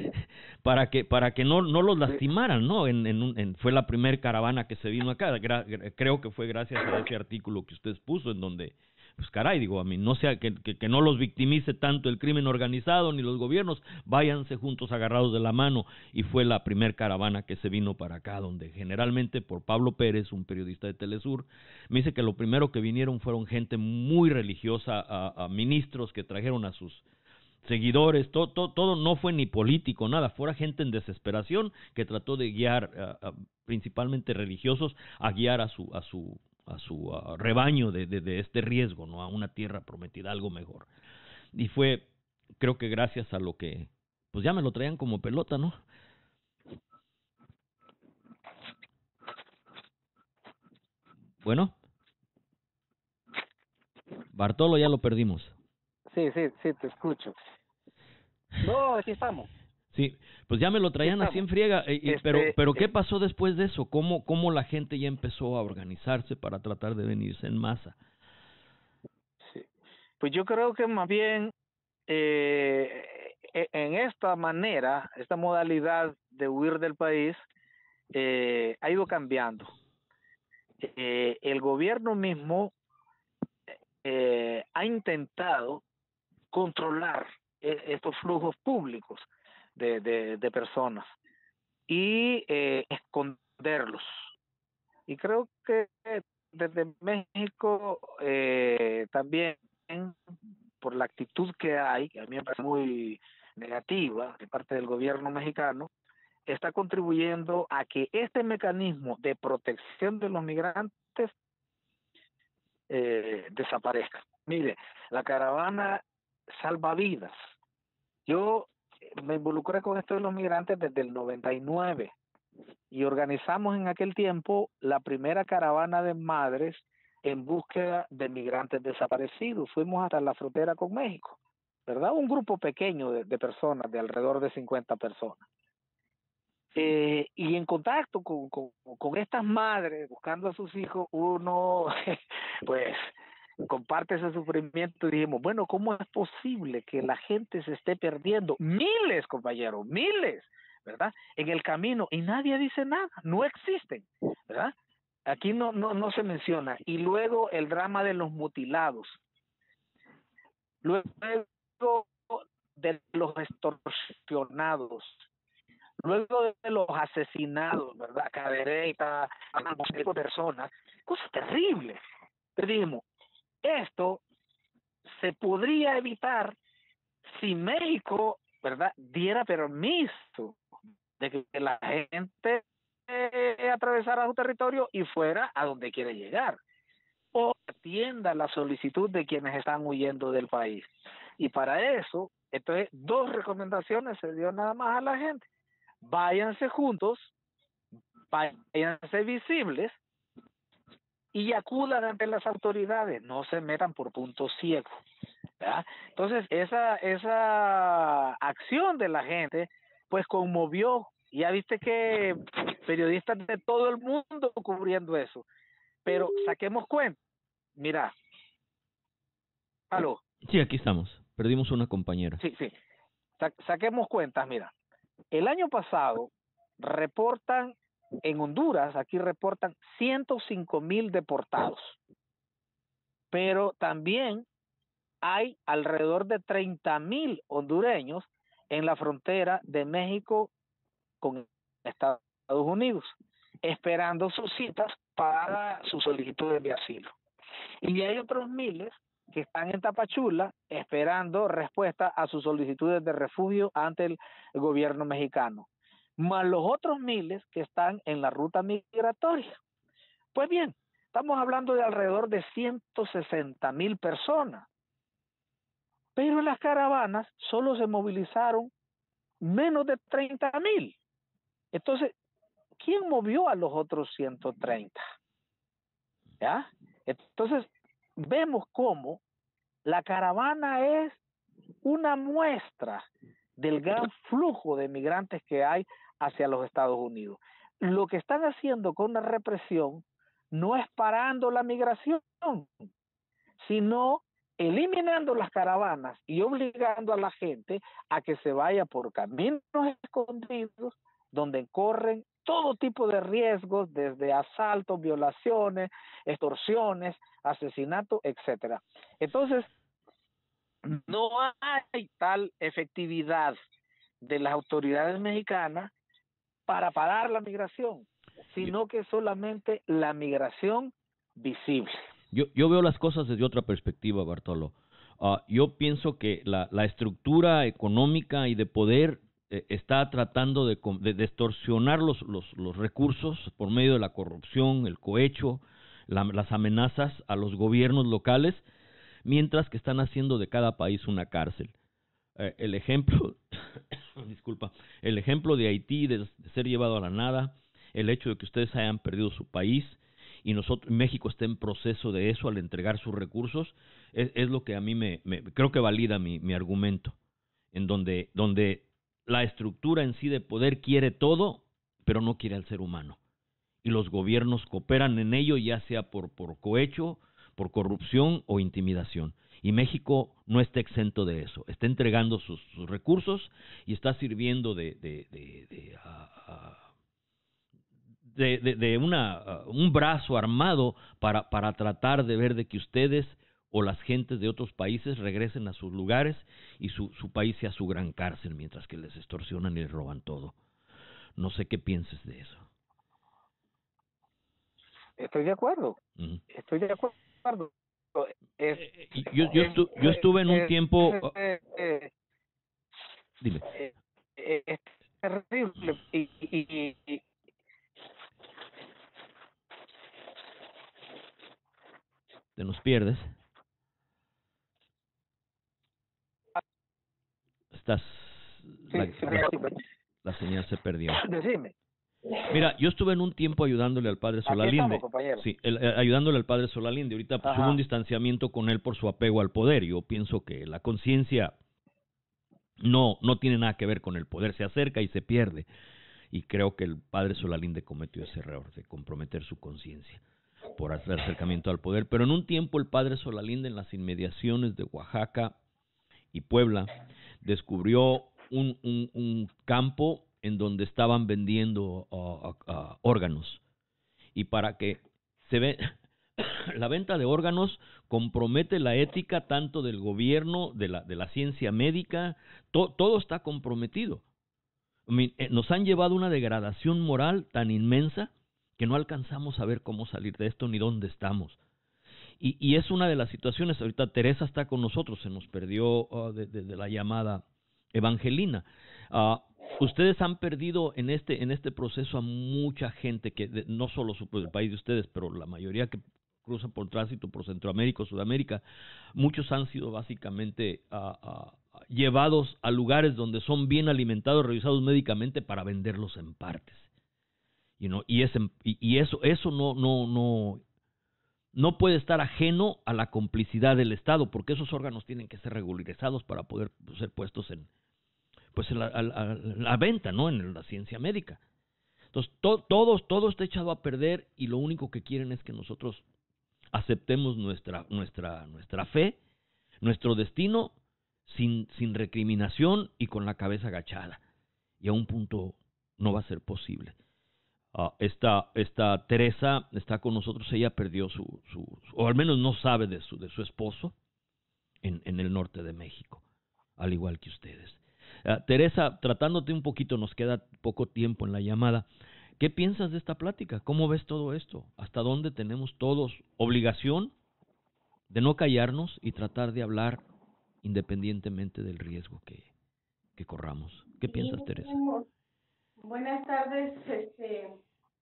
para que para que no no los lastimaran, ¿no? En, en, en fue la primer caravana que se vino acá, Gra creo que fue gracias a ese artículo que usted puso en donde pues caray, digo, a mí no sea que, que, que no los victimice tanto el crimen organizado ni los gobiernos, váyanse juntos agarrados de la mano, y fue la primer caravana que se vino para acá, donde generalmente por Pablo Pérez, un periodista de Telesur, me dice que lo primero que vinieron fueron gente muy religiosa, a, a ministros que trajeron a sus seguidores, todo, todo, todo no fue ni político, nada, fuera gente en desesperación que trató de guiar, a, a, principalmente religiosos, a guiar a su, a su a su uh, rebaño de, de, de este riesgo, ¿no? A una tierra prometida, algo mejor. Y fue, creo que gracias a lo que, pues ya me lo traían como pelota, ¿no? Bueno, Bartolo, ya lo perdimos. Sí, sí, sí, te escucho. No, aquí estamos. Sí, pues ya me lo traían así en friega, eh, y, este, pero pero ¿qué eh, pasó después de eso? ¿Cómo, ¿Cómo la gente ya empezó a organizarse para tratar de venirse en masa? Sí. Pues yo creo que más bien eh, en esta manera, esta modalidad de huir del país eh, ha ido cambiando. Eh, el gobierno mismo eh, ha intentado controlar eh, estos flujos públicos de, de, de personas y eh, esconderlos. Y creo que desde México eh, también, por la actitud que hay, que a mí me parece muy negativa de parte del gobierno mexicano, está contribuyendo a que este mecanismo de protección de los migrantes eh, desaparezca. Mire, la caravana salva vidas. Yo me involucré con esto de los migrantes desde el noventa y nueve y organizamos en aquel tiempo la primera caravana de madres en búsqueda de migrantes desaparecidos. Fuimos hasta la frontera con México, ¿verdad? Un grupo pequeño de, de personas, de alrededor de cincuenta personas. Eh, y en contacto con, con, con estas madres, buscando a sus hijos, uno pues comparte ese sufrimiento y dijimos, bueno, ¿cómo es posible que la gente se esté perdiendo? Miles, compañeros, miles, ¿verdad? En el camino, y nadie dice nada, no existen, ¿verdad? Aquí no, no, no se menciona. Y luego el drama de los mutilados. Luego de los extorsionados. Luego de los asesinados, ¿verdad? Cadereyta, de personas, cosas terribles. Pedimos, esto se podría evitar si México, ¿verdad?, diera permiso de que la gente eh, atravesara su territorio y fuera a donde quiere llegar, o atienda la solicitud de quienes están huyendo del país. Y para eso, entonces, dos recomendaciones se dio nada más a la gente: váyanse juntos, váyanse visibles y acudan ante las autoridades, no se metan por puntos ciegos, ¿verdad? Entonces, esa esa acción de la gente pues conmovió. Ya viste que periodistas de todo el mundo cubriendo eso. Pero saquemos cuenta. Mira. ¿Aló? Sí, aquí estamos. Perdimos una compañera. Sí, sí. Sa saquemos cuentas, mira. El año pasado reportan en Honduras, aquí reportan ciento cinco mil deportados. Pero también hay alrededor de treinta mil hondureños en la frontera de México con Estados Unidos, esperando sus citas para sus solicitudes de asilo. Y hay otros miles que están en Tapachula esperando respuesta a sus solicitudes de refugio ante el gobierno mexicano, más los otros miles que están en la ruta migratoria. Pues bien, estamos hablando de alrededor de ciento sesenta mil personas, pero en las caravanas solo se movilizaron menos de treinta mil. Entonces, ¿quién movió a los otros ciento treinta? ¿Ya? Entonces, vemos cómo la caravana es una muestra del gran flujo de migrantes que hay hacia los Estados Unidos. Lo que están haciendo con la represión no es parando la migración, sino eliminando las caravanas y obligando a la gente a que se vaya por caminos escondidos donde corren todo tipo de riesgos, desde asaltos, violaciones, extorsiones, asesinatos, etcétera. Entonces, no hay tal efectividad de las autoridades mexicanas para parar la migración, sino que solamente la migración visible. Yo, yo veo las cosas desde otra perspectiva, Bartolo. Uh, yo pienso que la, la estructura económica y de poder eh, está tratando de, de distorsionar los, los, los recursos por medio de la corrupción, el cohecho, la, las amenazas a los gobiernos locales, mientras que están haciendo de cada país una cárcel. Eh, el ejemplo, disculpa, el ejemplo de Haití, de, de ser llevado a la nada, el hecho de que ustedes hayan perdido su país y nosotros, México está en proceso de eso al entregar sus recursos, es, es lo que a mí me, me creo que valida mi, mi argumento, en donde, donde la estructura en sí de poder quiere todo, pero no quiere al ser humano. Y los gobiernos cooperan en ello, ya sea por, por cohecho, por corrupción o intimidación. Y México no está exento de eso. Está entregando sus, sus recursos y está sirviendo de, de, de, de, uh, uh, de, de, de una, uh, un brazo armado para, para tratar de ver de que ustedes o las gentes de otros países regresen a sus lugares y su, su país sea su gran cárcel, mientras que les extorsionan y les roban todo. No sé qué pienses de eso. Estoy de acuerdo. Uh-huh. Estoy de acuerdo. Es, yo, yo, estu yo estuve en un es, tiempo... Es, es, Dime. Es, es terrible. Y, y, y, Te nos pierdes. Estás... Sí, la, sí, la, la señal se perdió. Decime. Mira, yo estuve en un tiempo ayudándole al padre Solalinde. Estamos, sí, el, el, ayudándole al padre Solalinde. Ahorita pues, hubo un distanciamiento con él por su apego al poder. Yo pienso que la conciencia no, no tiene nada que ver con el poder. Se acerca y se pierde. Y creo que el padre Solalinde cometió ese error de comprometer su conciencia por hacer acercamiento al poder. Pero en un tiempo el padre Solalinde, en las inmediaciones de Oaxaca y Puebla, descubrió un, un, un campo en donde estaban vendiendo uh, uh, uh, órganos. Y para que se ve, la venta de órganos compromete la ética tanto del gobierno, de la, de la ciencia médica, to, todo está comprometido. I mean, eh, nos han llevado a una degradación moral tan inmensa que no alcanzamos a ver cómo salir de esto ni dónde estamos. Y, y es una de las situaciones, ahorita Teresa está con nosotros, se nos perdió uh, de, de, de la llamada Evangelina. Uh, ustedes han perdido en este en este proceso a mucha gente que de, no solo su, el país de ustedes, pero la mayoría que cruzan por tránsito por Centroamérica o Sudamérica, muchos han sido básicamente uh, uh, llevados a lugares donde son bien alimentados, revisados médicamente para venderlos en partes. You know, y, ese, y, y eso eso no no no no puede estar ajeno a la complicidad del Estado, porque esos órganos tienen que ser regularizados para poder ser puestos en pues en la, a, a, la venta, ¿no? En la ciencia médica. Entonces, to, todos, todo está echado a perder y lo único que quieren es que nosotros aceptemos nuestra, nuestra, nuestra fe, nuestro destino, sin, sin recriminación y con la cabeza agachada. Y a un punto no va a ser posible. Uh, esta, esta Teresa está con nosotros, ella perdió su, su, su o al menos no sabe de su, de su esposo en, en el norte de México, al igual que ustedes. Uh, Teresa, tratándote un poquito, nos queda poco tiempo en la llamada. ¿Qué piensas de esta plática? ¿Cómo ves todo esto? ¿Hasta dónde tenemos todos obligación de no callarnos y tratar de hablar independientemente del riesgo que, que corramos? ¿Qué Sí, piensas, Teresa? Buenas tardes. Este,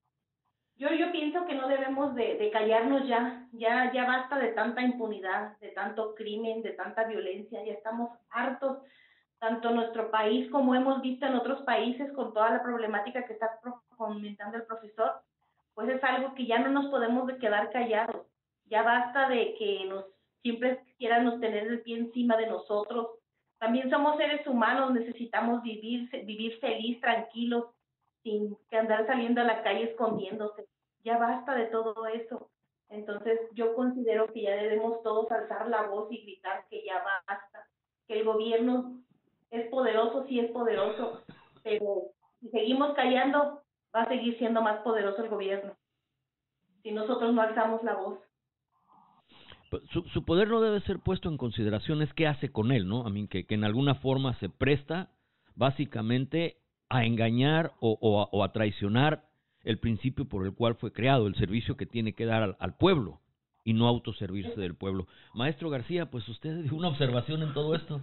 yo yo pienso que no debemos de, de callarnos ya. Ya ya basta de tanta impunidad, de tanto crimen, de tanta violencia. Ya estamos hartos, tanto en nuestro país como hemos visto en otros países con toda la problemática que está comentando el profesor. Pues es algo que ya no nos podemos de quedar callados. Ya basta de que nos siempre quieran nos tener el pie encima de nosotros. También somos seres humanos, necesitamos vivir vivir feliz, tranquilos, sin que andar saliendo a la calle escondiéndose. Ya basta de todo eso. Entonces yo considero que ya debemos todos alzar la voz y gritar que ya basta, que el gobierno es poderoso, sí es poderoso, pero si seguimos callando, va a seguir siendo más poderoso el gobierno, si nosotros no alzamos la voz. Su, su poder no debe ser puesto en consideración, es qué hace con él, ¿no? A mí, que, que en alguna forma se presta básicamente a engañar o, o, a, o a traicionar el principio por el cual fue creado, el servicio que tiene que dar al, al pueblo y no autoservirse del pueblo. Maestro García, pues usted dio una observación en todo esto.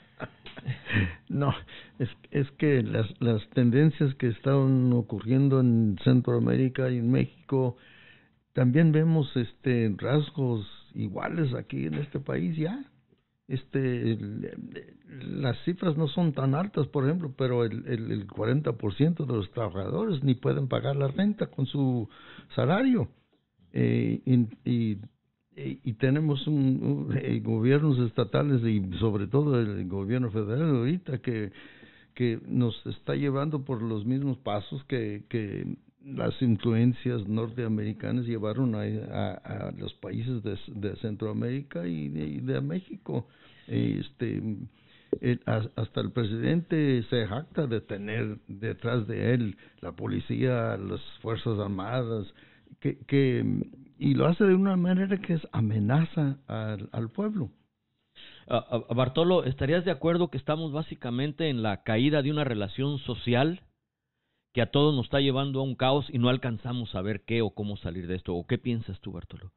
No, es, es que las, las tendencias que están ocurriendo en Centroamérica y en México, también vemos este rasgos iguales aquí en este país ya. Este, el, las cifras no son tan altas, por ejemplo, pero el, el, el cuarenta por ciento de los trabajadores ni pueden pagar la renta con su salario. Eh, y, y, y tenemos un, un, eh, gobiernos estatales y sobre todo el gobierno federal ahorita que, que nos está llevando por los mismos pasos que, que las influencias norteamericanas llevaron a, a, a los países de, de Centroamérica y de, y de México. Este, el, hasta el presidente se jacta de tener detrás de él la policía, las fuerzas armadas, que, que y lo hace de una manera que es amenaza al, al pueblo. Uh, uh, Bartolo, ¿estarías de acuerdo que estamos básicamente en la caída de una relación social que a todos nos está llevando a un caos y no alcanzamos a ver qué o cómo salir de esto? ¿O qué piensas tú, Bartolo?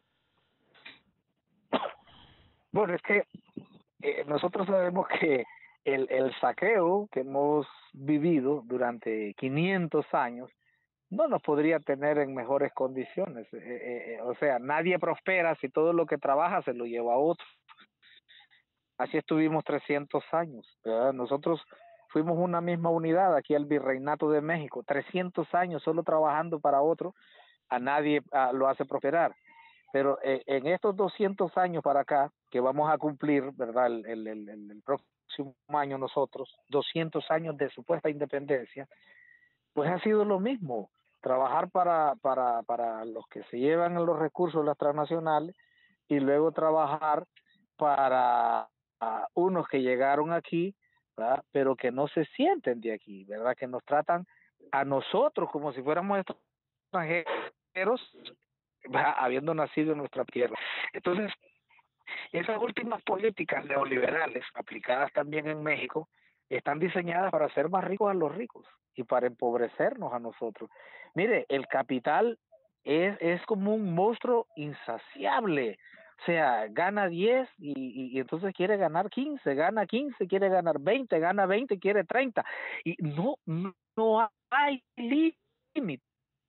Bueno, es que eh, nosotros sabemos que el, el saqueo que hemos vivido durante quinientos años no nos podría tener en mejores condiciones. Eh, eh, o sea, nadie prospera si todo lo que trabaja se lo lleva a otro. Así estuvimos trescientos años, ¿verdad? Nosotros fuimos una misma unidad aquí al Virreinato de México, trescientos años solo trabajando para otro, a nadie a, lo hace prosperar. Pero eh, en estos doscientos años para acá, que vamos a cumplir, ¿verdad? El, el, el, el próximo año nosotros, doscientos años de supuesta independencia, pues ha sido lo mismo. Trabajar para, para, para los que se llevan los recursos las transnacionales y luego trabajar para uh, unos que llegaron aquí, ¿verdad? Pero que no se sienten de aquí, ¿verdad? Que nos tratan a nosotros como si fuéramos extranjeros, ¿verdad? Habiendo nacido en nuestra tierra. Entonces, esas últimas políticas neoliberales aplicadas también en México están diseñadas para hacer más ricos a los ricos y para empobrecernos a nosotros. Mire, el capital es, es como un monstruo insaciable. O O sea, gana diez y, y, y entonces quiere ganar quince, gana quince, quiere ganar veinte, gana veinte, quiere treinta. Y no, no, no hay límite.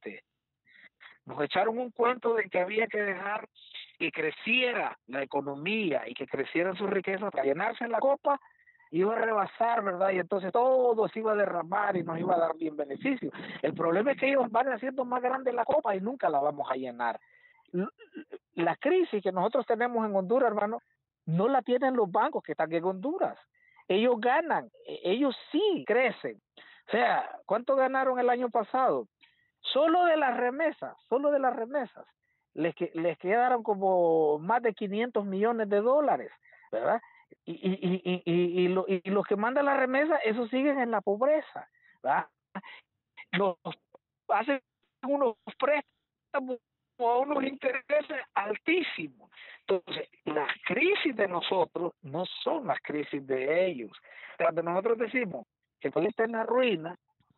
Nos echaron un cuento de que había que dejar que creciera la economía y que crecieran sus riquezas para llenarse la copa, iba a rebasar, ¿verdad? Y entonces todo se iba a derramar y nos iba a dar bien beneficio. El problema es que ellos van haciendo más grande la copa y nunca la vamos a llenar. La crisis que nosotros tenemos en Honduras, hermano, no la tienen los bancos que están en Honduras. Ellos ganan, ellos sí crecen. O sea, ¿cuánto ganaron el año pasado? Solo de las remesas, solo de las remesas, les, que, les quedaron como más de quinientos millones de dólares, ¿verdad? Y, y, y, y, y, lo, y los que mandan la remesa, esos siguen en la pobreza, ¿verdad? Los hacen unos préstamos a unos intereses altísimos. Entonces, las crisis de nosotros no son las crisis de ellos. Cuando nosotros decimos que el país está en la ruina,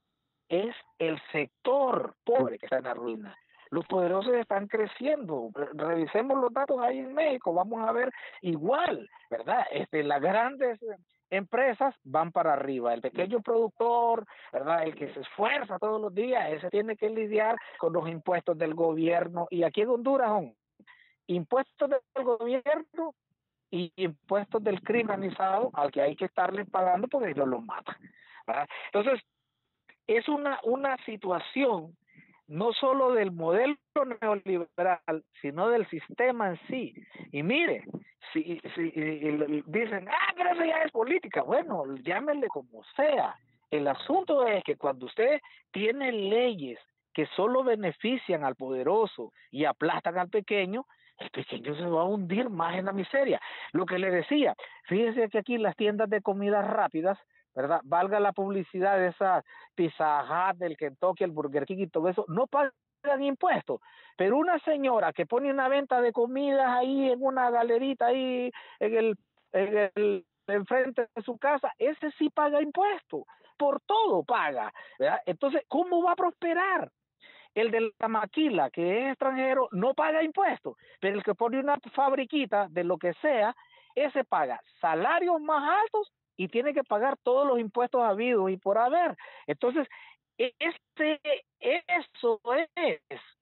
es el sector pobre que está en la ruina. Los poderosos están creciendo. Revisemos los datos ahí en México, vamos a ver igual, ¿verdad? Este, las grandes empresas van para arriba, el pequeño productor, ¿verdad? El que se esfuerza todos los días, ese tiene que lidiar con los impuestos del gobierno. Y aquí en Honduras son impuestos del gobierno y impuestos del criminalizado al que hay que estarle pagando porque ellos lo matan, ¿verdad? Entonces, es una, una situación no solo del modelo neoliberal, sino del sistema en sí. Y mire, si, si dicen, ah, pero eso ya es política, bueno, llámenle como sea. El asunto es que cuando usted tiene leyes que solo benefician al poderoso y aplastan al pequeño, el pequeño se va a hundir más en la miseria. Lo que le decía, fíjese que aquí las tiendas de comidas rápidas, ¿verdad? Valga la publicidad de esas Pizza Hut, del Kentucky, el Burger King y todo eso, no pagan impuestos. Pero una señora que pone una venta de comidas ahí en una galerita ahí en el, en el enfrente de su casa, ese sí paga impuestos. Por todo paga, ¿verdad? Entonces, ¿cómo va a prosperar? El de la maquila, que es extranjero, no paga impuestos, pero el que pone una fabriquita de lo que sea, ese paga salarios más altos y tiene que pagar todos los impuestos habidos y por haber. Entonces, este, eso es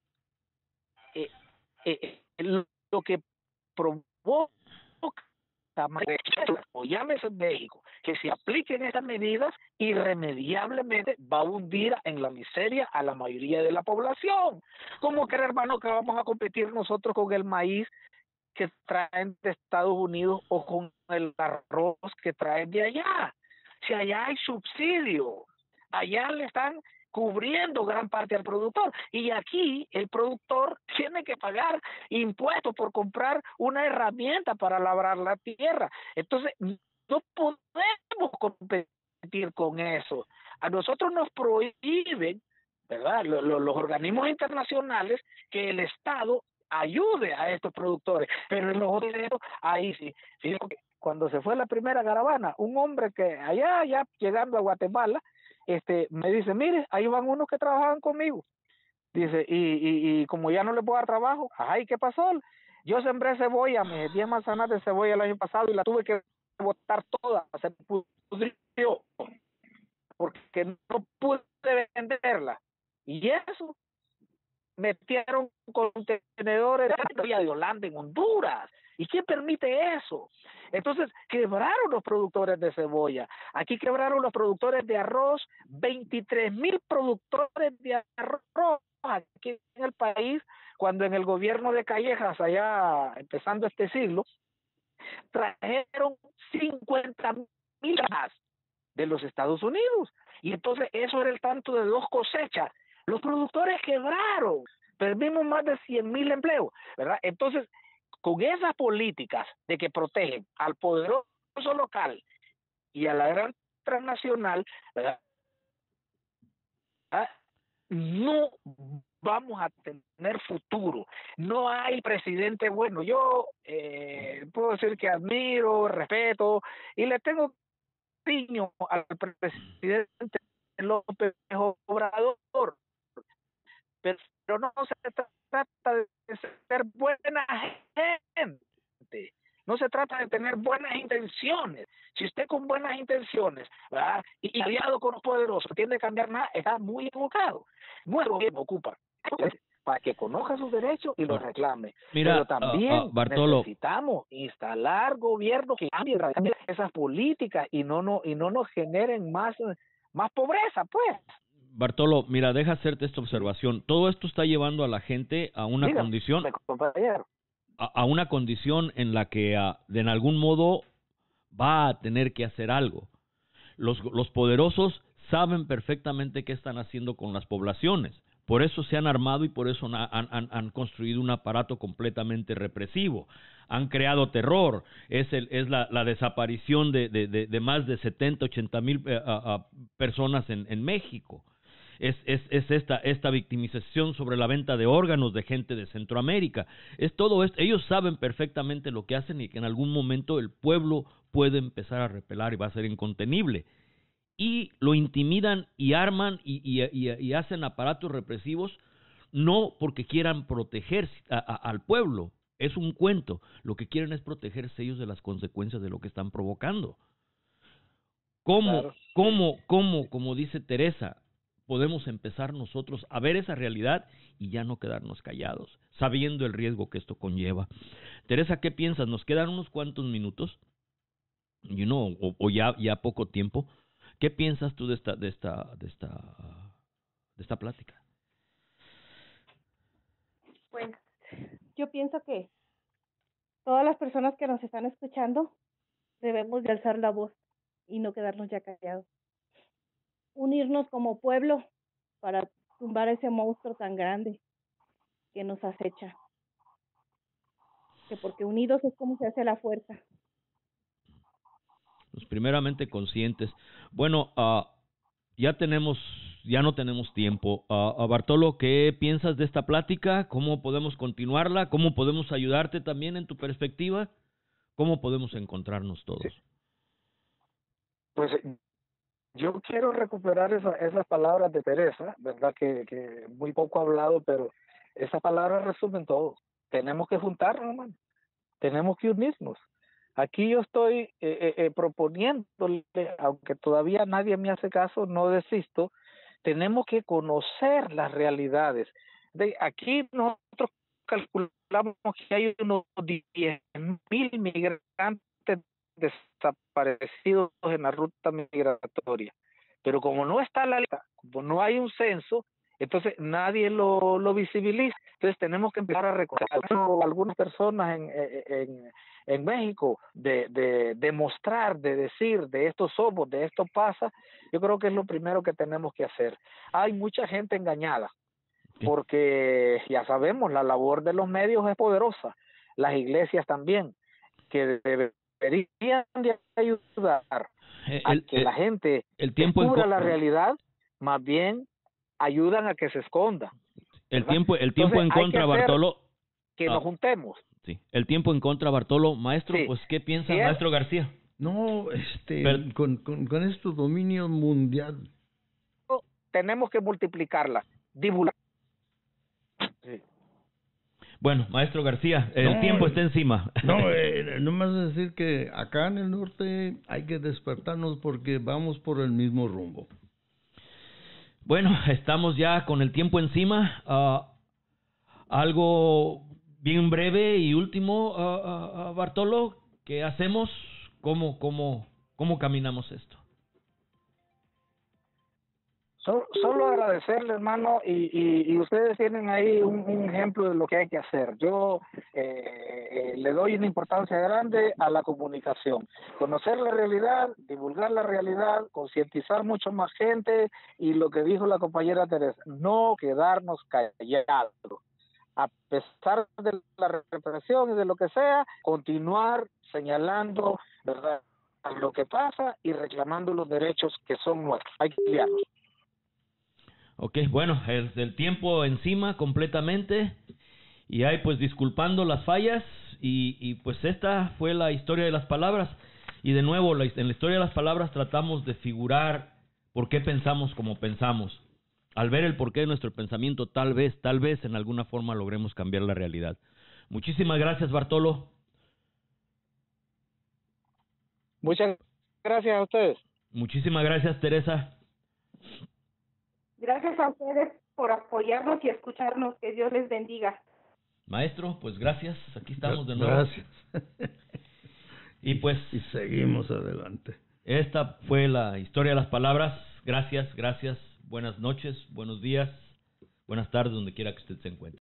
eh, eh, lo que provoca, o llámese en México, que se apliquen estas medidas, irremediablemente va a hundir en la miseria a la mayoría de la población. ¿Cómo cree, hermano, que vamos a competir nosotros con el maíz que traen de Estados Unidos o con el arroz que traen de allá? Si allá hay subsidio, allá le están cubriendo gran parte al productor, y aquí el productor tiene que pagar impuestos por comprar una herramienta para labrar la tierra. Entonces no podemos competir con eso. A nosotros nos prohíben, ¿verdad?, los, los, los organismos internacionales, que el Estado ayude a estos productores, pero en los otros, ahí sí, fíjate, cuando se fue la primera caravana, un hombre que allá, allá llegando a Guatemala, este, me dice, mire, ahí van unos que trabajaban conmigo, dice, y, y, y como ya no les puedo dar trabajo, ay, ¿qué pasó? Yo sembré cebolla, me diez manzanas de cebolla el año pasado y la tuve que botar toda, se pudrió, porque no pude venderla, y eso, metieron contenedores de Holanda en Honduras. ¿Y quién permite eso? Entonces, quebraron los productores de cebolla. Aquí quebraron los productores de arroz, veintitrés mil productores de arroz aquí en el país, cuando en el gobierno de Callejas, allá empezando este siglo, trajeron cincuenta mil más de los Estados Unidos. Y entonces eso era el tanto de dos cosechas. Los productores quebraron, perdimos más de cien mil empleos, ¿verdad? Entonces, con esas políticas de que protegen al poderoso local y a la gran transnacional, ¿verdad?, no vamos a tener futuro. No hay presidente bueno. Yo eh, puedo decir que admiro, respeto y le tengo cariño al presidente López Obrador, pero no se trata de ser buena gente, trata de tener buenas intenciones. Si usted con buenas intenciones, ¿verdad?, y aliado con los poderosos pretende cambiar nada, está muy equivocado. Nuestro gobierno ocupa para que conozca sus derechos y los reclame. Mira, pero también uh, uh, Bartolo, necesitamos instalar gobiernos que cambien esas políticas y no, no, y no nos generen más, más pobreza, pues. Bartolo, mira, deja hacerte esta observación. Todo esto está llevando a la gente a una Dígame, condición, compañero. A, a una condición en la que uh, de en algún modo va a tener que hacer algo. Los, los poderosos saben perfectamente qué están haciendo con las poblaciones. Por eso se han armado y por eso han, han, han construido un aparato completamente represivo. Han creado terror. Es, el, es la, la desaparición de, de, de, de más de setenta, ochenta mil eh, uh, uh, personas en, en México. Es, es, es esta, esta victimización sobre la venta de órganos de gente de Centroamérica. Es todo esto. Ellos saben perfectamente lo que hacen y que en algún momento el pueblo puede empezar a repelar y va a ser incontenible. Y lo intimidan y arman y, y, y, y hacen aparatos represivos, no porque quieran proteger a, a, al pueblo. Es un cuento. Lo que quieren es protegerse ellos de las consecuencias de lo que están provocando. ¿Cómo, Claro. cómo, cómo, como dice Teresa, podemos empezar nosotros a ver esa realidad y ya no quedarnos callados, sabiendo el riesgo que esto conlleva? Teresa, ¿qué piensas? ¿Nos quedan unos cuantos minutos? You know, o, o ya, ya poco tiempo. ¿Qué piensas tú de esta, de esta, de esta, de esta plática? Pues yo pienso que todas las personas que nos están escuchando debemos de alzar la voz y no quedarnos ya callados. Unirnos como pueblo para tumbar ese monstruo tan grande que nos acecha. Que porque unidos es como se hace la fuerza. Pues primeramente conscientes. Bueno, uh, ya tenemos, ya no tenemos tiempo. Uh, uh, Bartolo, ¿qué piensas de esta plática? ¿Cómo podemos continuarla? ¿Cómo podemos ayudarte también en tu perspectiva? ¿Cómo podemos encontrarnos todos? Sí. Pues yo quiero recuperar esa, esas palabras de Teresa, verdad que, que muy poco hablado, pero esas palabras resumen todo. Tenemos que juntarnos, hermano. Tenemos que unirnos. Aquí yo estoy eh, eh, proponiéndole, aunque todavía nadie me hace caso, no desisto, tenemos que conocer las realidades. De aquí nosotros calculamos que hay unos diez mil migrantes desaparecidos en la ruta migratoria. Pero como no está la lista, como no hay un censo, entonces nadie lo, lo visibiliza. Entonces tenemos que empezar a recoger algunas personas en, en, en México, de, de, de mostrar, de decir, de esto somos, de esto pasa. Yo creo que es lo primero que tenemos que hacer. Hay mucha gente engañada, porque ya sabemos, la labor de los medios es poderosa, las iglesias también, que deberían de ayudar el, a que el, la gente el tiempo descubra en... la realidad, más bien ayudan a que se esconda. El tiempo, el tiempo Entonces, en contra, Bartolo. Que ah, nos juntemos. Sí, el tiempo en contra, Bartolo. Maestro, sí. Pues, ¿qué piensa, sí, maestro García? No, este, Pero, con, con, con este dominio mundial. Tenemos que multiplicarla, divulgar. Sí. Bueno, maestro García, el no, tiempo está encima. No, eh, no más decir que acá en el norte hay que despertarnos porque vamos por el mismo rumbo. Bueno, estamos ya con el tiempo encima. Uh, algo bien breve y último, uh, uh, Bartolo, ¿qué hacemos? ¿Cómo, cómo, cómo caminamos esto? Solo, solo agradecerle, hermano, y, y, y ustedes tienen ahí un, un ejemplo de lo que hay que hacer. Yo eh, eh, le doy una importancia grande a la comunicación. Conocer la realidad, divulgar la realidad, concientizar mucho más gente, y lo que dijo la compañera Teresa, no quedarnos callados. A pesar de la represión y de lo que sea, continuar señalando, ¿verdad?, lo que pasa y reclamando los derechos que son nuestros. Hay que pelearlos. Ok, bueno, el, el tiempo encima completamente y ahí pues disculpando las fallas y, y pues esta fue la historia de las palabras y de nuevo la, en la historia de las palabras tratamos de figurar por qué pensamos como pensamos. Al ver el porqué de nuestro pensamiento tal vez, tal vez en alguna forma logremos cambiar la realidad. Muchísimas gracias, Bartolo. Muchas gracias a ustedes. Muchísimas gracias, Teresa. Gracias a ustedes por apoyarnos y escucharnos. Que Dios les bendiga. Maestro, pues gracias. Aquí estamos de nuevo. Gracias. Y pues... Y seguimos adelante. Esta fue la historia de las palabras. Gracias, gracias. Buenas noches, buenos días, buenas tardes, donde quiera que usted se encuentre.